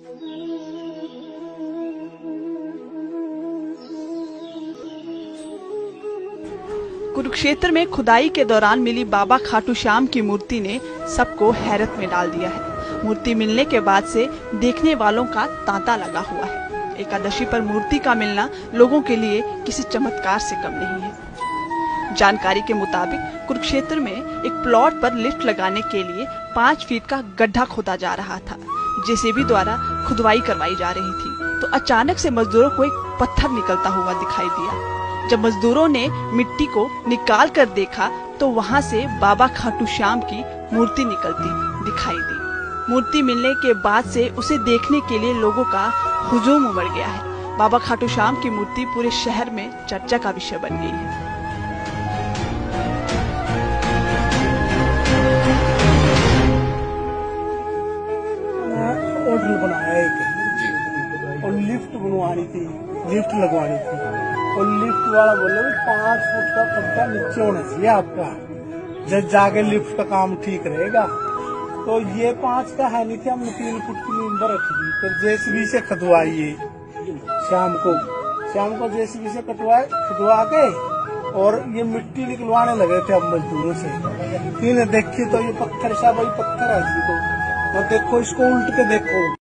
कुरुक्षेत्र में खुदाई के दौरान मिली बाबा खाटू श्याम की मूर्ति ने सबको हैरत में डाल दिया है। मूर्ति मिलने के बाद से देखने वालों का तांता लगा हुआ है। एकादशी पर मूर्ति का मिलना लोगों के लिए किसी चमत्कार से कम नहीं है। जानकारी के मुताबिक कुरुक्षेत्र में एक प्लॉट पर लिफ्ट लगाने के लिए 5 फीट का गड्ढा खोदा जा रहा था। जेसीबी द्वारा खुदवाई करवाई जा रही थी तो अचानक से मजदूरों को एक पत्थर निकलता हुआ दिखाई दिया। जब मजदूरों ने मिट्टी को निकाल कर देखा तो वहां से बाबा खाटू श्याम की मूर्ति निकलती दिखाई दी। मूर्ति मिलने के बाद से उसे देखने के लिए लोगों का हुजूम उमड़ गया है। बाबा खाटू श्याम की मूर्ति पूरे शहर में चर्चा का विषय बन गई है। होटल बनाया एक और लिफ्ट बनवानी थी, लिफ्ट लगवानी थी और लिफ्ट वाला बोला 5 फुट का खड्डा नीचे होना चाहिए आपका, जब जाके लिफ्ट का काम ठीक रहेगा। तो ये 5 का है नहीं थी, हमने 3 फुट की नींबर रखी थी। फिर जेसीबी से खदवाई शाम को जेसीबी से खदवा के और ये मिट्टी निकलवाने लगे थे हम मजदूरों से। इन्हें देखी तो ये पत्थर सा वही पत्थर है, तो देखो इसको उल्ट के देखो।